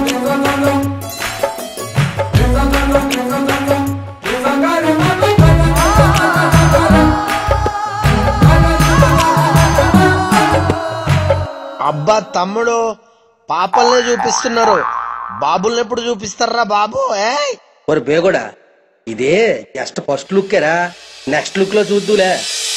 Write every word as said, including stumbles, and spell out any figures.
అబ్బా తమ్ముడు, పాపల్నే చూపిస్తున్నారు, బాబుల్ని ఎప్పుడు చూపిస్తారా బాబు? ఒరే బేగోడా, ఇదే జస్ట్ ఫస్ట్ లుక్కేరా, నెక్స్ట్ లుక్ లో చూద్దులే.